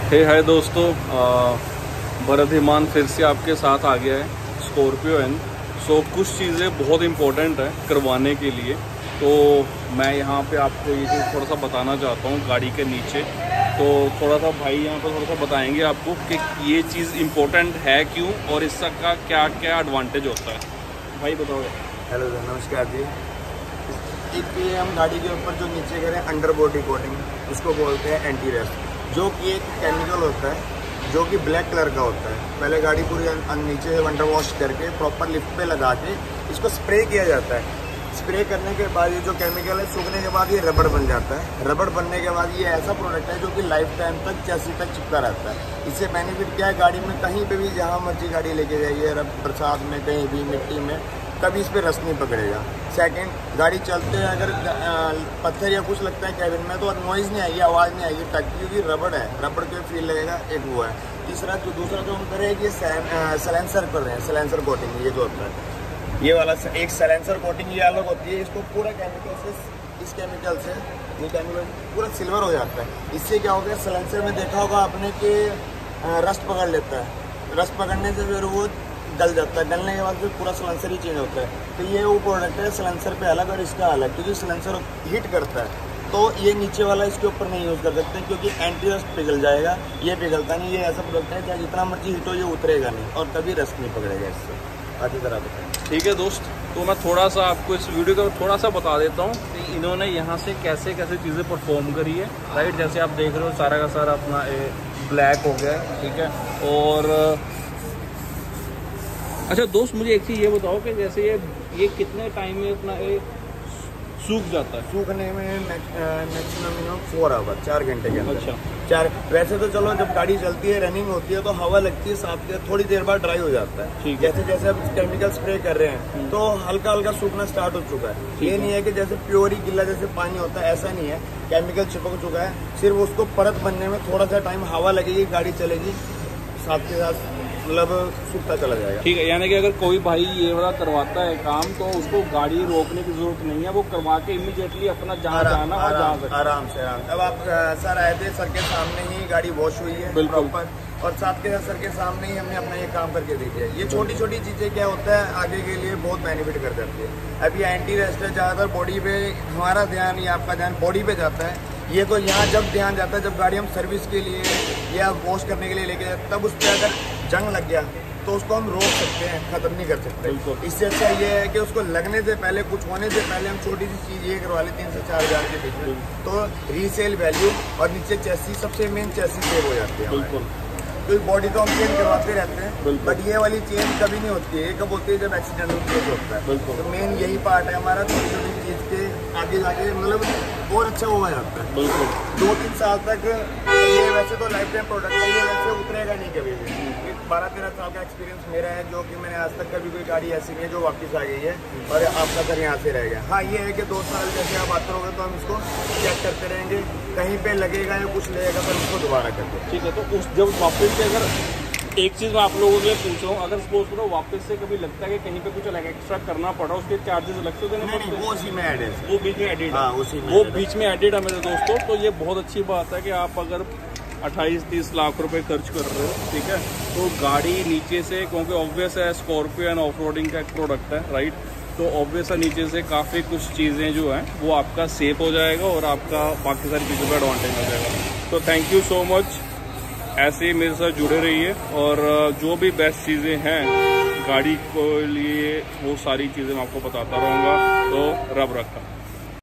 हाय दोस्तों, भरत हिमान फिर से आपके साथ आ गया है स्कॉर्पियो एन। सो कुछ चीज़ें बहुत इम्पोर्टेंट है करवाने के लिए, तो मैं यहाँ पे आपको ये चीज़ थोड़ा सा बताना चाहता हूँ गाड़ी के नीचे। तो थोड़ा सा भाई यहाँ पर थोड़ा सा बताएंगे आपको कि ये चीज़ इम्पोर्टेंट है क्यों और इसका क्या क्या एडवांटेज होता है। भाई बताओ। हेलो सर, नमस्कार जी। इसकी हम गाड़ी के ऊपर जो नीचे करें अंडर बॉडी कोटिंग, उसको बोलते हैं एंटी रस्ट, जो कि एक केमिकल होता है जो कि ब्लैक कलर का होता है। पहले गाड़ी पूरी नीचे से अंडर वॉश करके प्रॉपर लिफ्ट पे लगा के इसको स्प्रे किया जाता है। स्प्रे करने के बाद ये जो केमिकल है सूखने के बाद ये रबड़ बन जाता है। रबड़ बनने के बाद ये ऐसा प्रोडक्ट है जो कि लाइफ टाइम तक चैसी तक चिपका रहता है। इससे बेनिफिट क्या है, गाड़ी में कहीं पे भी जहाँ मर्जी गाड़ी लेके जाइए, बरसात में कहीं भी मिट्टी में कभी इस पर रस्ट नहीं पकड़ेगा। सेकंड, गाड़ी चलते हैं अगर पत्थर या कुछ लगता है कैबिन में तो नॉइज़ नहीं आएगी, आवाज़ नहीं आएगी टक, क्योंकि रबड़ है, रबड़ के फील लगेगा। एक वो है। दूसरा जो हम करें कि सैलेंसर कर रहे हैं, सैलेंसर कोटिंग ये जो होता है, ये वाला एक सैलेंसर कोटिंग ये अलग होती है। इसको पूरा केमिकल से, इस केमिकल से ये केमिकल पूरा सिल्वर हो जाता है। इससे क्या हो गया, सैलेंसर में देखा होगा आपने कि रस्ट पकड़ लेता है। रस्ट पकड़ने से फिर वो गल जाता है, गलने के बाद फिर पूरा सैलेंसर ही चेंज होता है। तो ये वो प्रोडक्ट है सैलेंसर पे अलग और इसका अलग, क्योंकि सैलेंसर हीट करता है तो ये नीचे वाला इसके ऊपर नहीं यूज़ कर सकते क्योंकि एंटी रस्ट पिघल जाएगा। ये पिघलता नहीं, ये ऐसा प्रोडक्ट है चाहे जितना मर्जी हीट हो ये उतरेगा नहीं और कभी रस्ट नहीं पकड़ेगा इससे। अच्छी तरह बताएं। ठीक है दोस्त, तो मैं थोड़ा सा आपको इस वीडियो को थोड़ा सा बता देता हूँ कि इन्होंने यहाँ से कैसे कैसे चीज़ें परफॉर्म करी है। राइट, जैसे आप देख रहे हो सारा का सारा अपना ब्लैक हो गया है, ठीक है। और अच्छा दोस्त, मुझे एक चीज़ ये बताओ कि जैसे ये कितने टाइम में अपना सूख जाता है? सूखने में मैक्सिमम 4 आवर, 4 घंटे के अंदर। अच्छा। 4 वैसे तो चलो जब गाड़ी चलती है रनिंग होती है तो हवा लगती है, साथ के थोड़ी देर बाद ड्राई हो जाता है। ठीक है। जैसे जैसे अब केमिकल स्प्रे कर रहे हैं तो हल्का हल्का सूखना स्टार्ट हो चुका है। ये नहीं है कि जैसे प्योर ही गिल्ला जैसे पानी होता है, ऐसा नहीं है। केमिकल चिपक चुका है, सिर्फ उसको परत बनने में थोड़ा सा टाइम, हवा लगेगी, गाड़ी चलेगी, साथ के साथ मतलब सूखता चला जाएगा। ठीक है, यानी कि अगर कोई भाई ये वाला करवाता है काम तो उसको गाड़ी रोकने की जरूरत नहीं है, वो करवा के इमीडिएटली अपना जहाँ जाना और जा सकता है आराम से। अब आप सर आए थे, सर के सामने ही गाड़ी वॉश हुई है प्रॉपर, और साथ के साथ सर के सामने ही हमने अपना ये काम करके दी है। ये छोटी छोटी चीज़ें क्या होता है आगे के लिए बहुत बेनिफिट कर जाती है। अब ये एंटी रस्ट है, ज़्यादातर बॉडी पे हमारा ध्यान या आपका ध्यान बॉडी पे जाता है। ये तो यहाँ जब ध्यान जाता है जब गाड़ी हम सर्विस के लिए या वॉश करने के लिए लेके जाते, तब उस पर अगर जंग लग गया तो उसको हम रोक सकते हैं, खत्म नहीं कर सकते। इससे अच्छा ये है कि उसको लगने से पहले, कुछ होने से पहले हम छोटी सी चीज़ ये करवा लें 3 से 4 हज़ार के बीच में, तो रीसेल वैल्यू और नीचे चेसी, सबसे मेन चेसी सेव हो जाती है। बिल्कुल। तो बॉडी तो हम चेंज करवाते रहते हैं, बट ये वाली चेंज कभी नहीं होती है। ये कब होती है, जब एक्सीडेंटल केस होता है। तो मेन यही पार्ट है हमारा, छोटी छोटी चीज़ के आगे जाके मतलब और अच्छा हुआ जाता है। बिल्कुल। 2-3 साल तक ये वैसे तो लाइफ टाइम प्रोडक्ट है, ये वैसे उतरेगा नहीं कभी भी। 12-13 साल का एक्सपीरियंस मेरा है, जो कि मैंने आज तक कभी कोई गाड़ी ऐसी नहीं है जो वापस आ गई है और आपका घर यहाँ से रह गया। हाँ, ये है कि 2 साल जैसे आप आते रहोगे तो हम इसको चेक करते रहेंगे, कहीं पे लगेगा या कुछ लगेगा तो इसको दोबारा करते हैं। ठीक है, तो उस जब वापस से, अगर एक चीज़ मैं आप लोगों के पूछ रहा हूँ, अगर सपोज करो वापस से कभी लगता है कि कहीं पे कुछ अलग एक्स्ट्रा करना पड़ा, उसके चार्जेस अलग से देने पड़ते हैं? वो उसी में एडेड, वो बीच में एडेड। हाँ, उसी में वो बीच में एडेड है मेरे दोस्तों। तो ये बहुत अच्छी बात है कि आप अगर 28-30 लाख रुपए खर्च कर रहे हो, ठीक है, तो गाड़ी नीचे से, क्योंकि ऑब्वियस है स्कॉर्पियो एंड ऑफ रोडिंग का एक प्रोडक्ट है, राइट, तो ऑब्वियस है नीचे से काफ़ी कुछ चीज़ें जो हैं वो आपका सेफ हो जाएगा और आपका बाकी सारी चीज़ों पर एडवांटेज हो जाएगा। तो थैंक यू सो मच, ऐसे ही मेरे साथ जुड़े रहिए और जो भी बेस्ट चीज़ें हैं गाड़ी को लिए वो सारी चीज़ें मैं आपको बताता रहूँगा। तो रब रखा।